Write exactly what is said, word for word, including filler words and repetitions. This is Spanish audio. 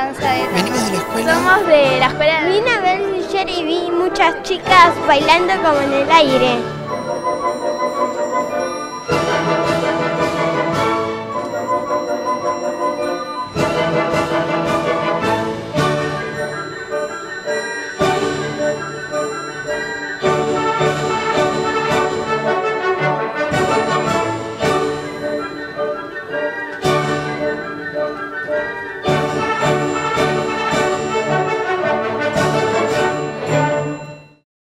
danza de tambor. Venimos de la escuela. Somos de la escuela. Vine a ver ayer y vi muchas chicas bailando como en el aire.